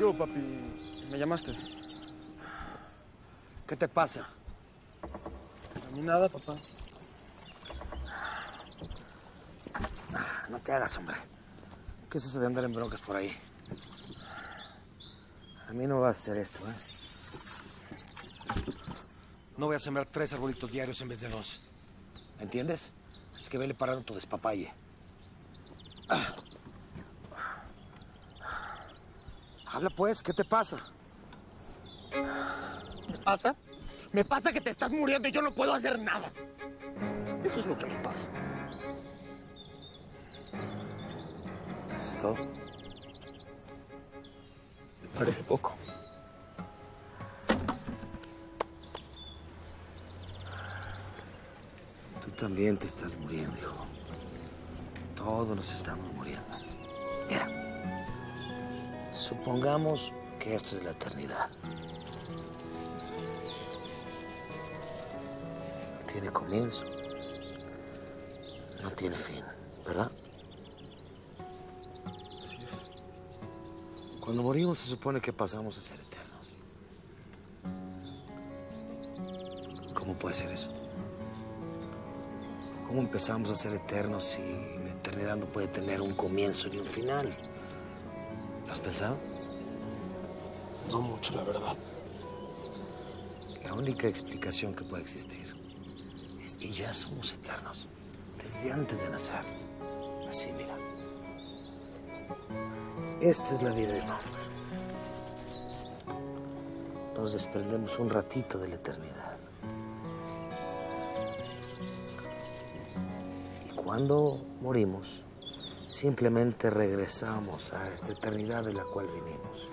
¿Qué hubo, papi? ¿Me llamaste? ¿Qué te pasa? A mí nada, papá. No te hagas, hombre. ¿Qué es eso de andar en broncas por ahí? A mí no me vas a hacer esto, ¿eh? No voy a sembrar 3 arbolitos diarios en vez de 2. ¿Entiendes? Es que vele parando tu despapalle. Habla pues, ¿qué te pasa? ¿Me pasa? Me pasa que te estás muriendo y yo no puedo hacer nada. Eso es lo que me pasa. ¿Eso es todo? Me parece poco. Tú también te estás muriendo, hijo. Todos nos estamos muriendo. Mira, supongamos que esto es la eternidad. No tiene comienzo, no tiene fin, ¿verdad? Así es. Cuando morimos se supone que pasamos a ser eternos. ¿Cómo puede ser eso? ¿Cómo empezamos a ser eternos si la eternidad no puede tener un comienzo ni un final? ¿Lo has pensado? No mucho, la verdad. La única explicación que puede existir es que ya somos eternos desde antes de nacer. Así, mira. Esta es la vida de un hombre. Nos desprendemos un ratito de la eternidad. Y cuando morimos, simplemente regresamos a esta eternidad de la cual vinimos.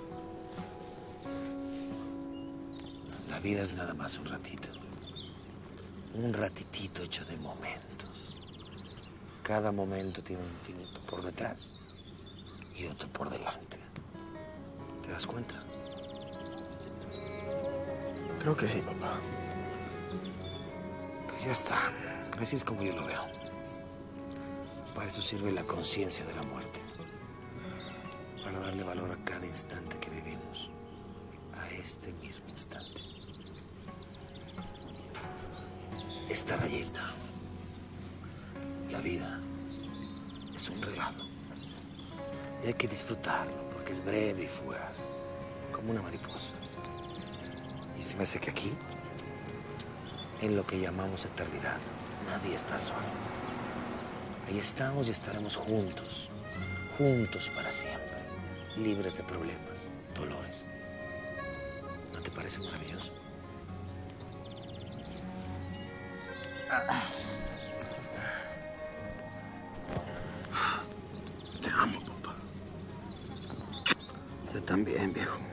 La vida es nada más un ratito. Un ratitito hecho de momentos. Cada momento tiene un infinito por detrás y otro por delante. ¿Te das cuenta? Creo que sí, papá. Pues ya está. Así es como yo lo veo. Para eso sirve la conciencia de la muerte. Para darle valor a cada instante que vivimos. A este mismo instante. Esta rayita, la vida, es un regalo. Y hay que disfrutarlo porque es breve y fugaz, como una mariposa. Y se me hace que aquí, en lo que llamamos eternidad, nadie está solo. Ahí estamos y estaremos juntos, juntos para siempre, libres de problemas, dolores. ¿No te parece maravilloso? Te amo, papá. Yo también, viejo.